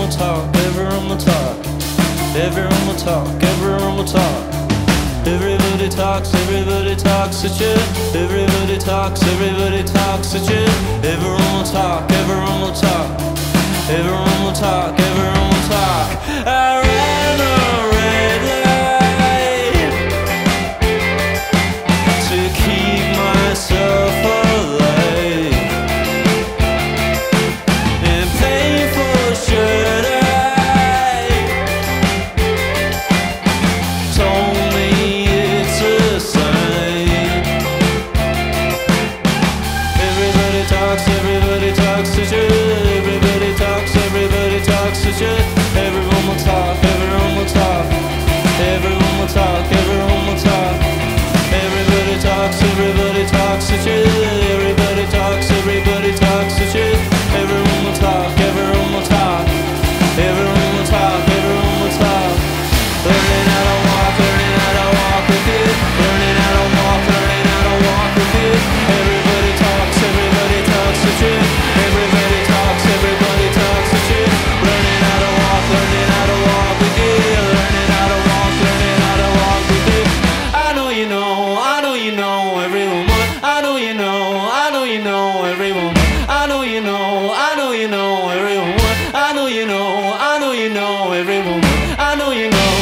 will talk, everyone will talk. Everyone will talk, everyone will talk. Everybody talks at you. Everybody talks at you. Everyone will talk, everyone will talk. Everyone will talk, everyone will talk. I ran a red light to keep myself alive. And painful should I told me it's a sign. Everybody talks at you. Everybody talks at you. Everyone will talk, everyone will talk. Everyone will talk, everyone will talk. Everybody talks at you. Everybody talks at you. Everyone will talk, everyone will talk. Everyone will talk, everyone will talk. Learning how to walk with you. Learning how to walk with you. Everybody talks at you. Everybody talks at you. Learning how to walk with you. Learning how to walk with you. I know you know everyone. I know you know everyone. I know you know everyone. I know you know everyone. I know you know.